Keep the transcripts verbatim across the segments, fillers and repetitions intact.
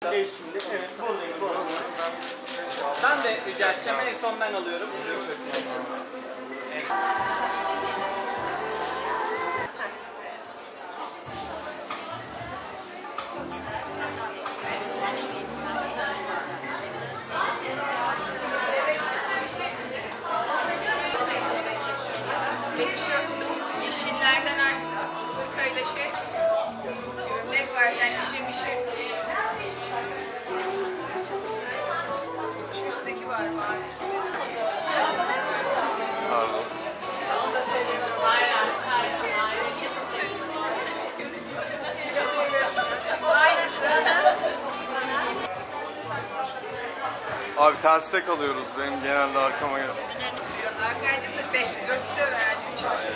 Geç şimdi. Evet, buradayım. buradayım. Ben de rica edeceğim. En son ben alıyorum. Peki şu yeşillerden artık hırkayla şey gömlek var yani işe mişe. Şu üstteki var mavi. Pardon. Onu da seviyorum. Aynen. Aynen sırada. Abi terste kalıyoruz. Benim genelde arkama gel. Arkadaşlar beş dört kilo verdim.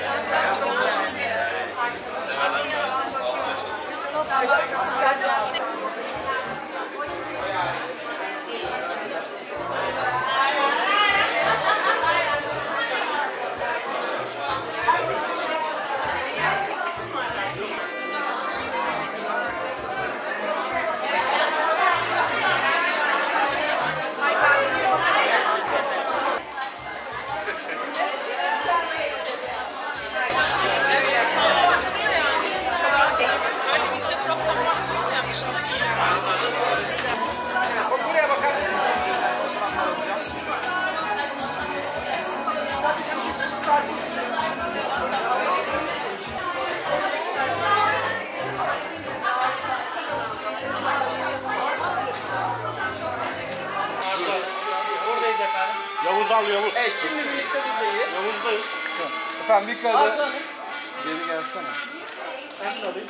Buradayız efendim. Yavuz al Yavuz. Evet, şimdi birlikte buradayız. Yavuz'dayız. Efendim bir Arzu kere Hanım. geri gelsene. Ben de alayım.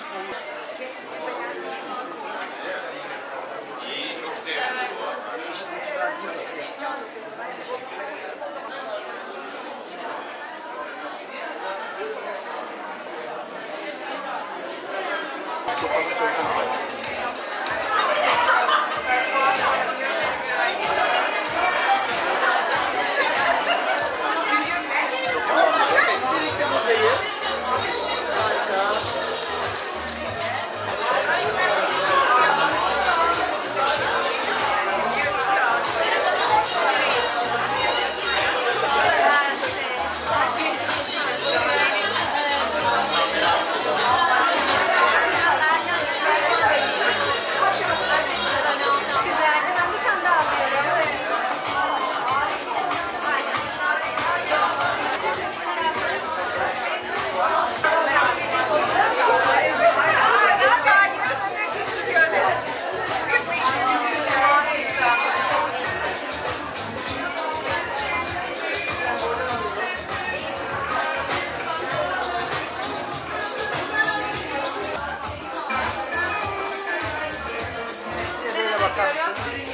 Birlikte buradayız. Harika. Güzel. Hemen bir tane daha alıyorum. Nereye bakarsın?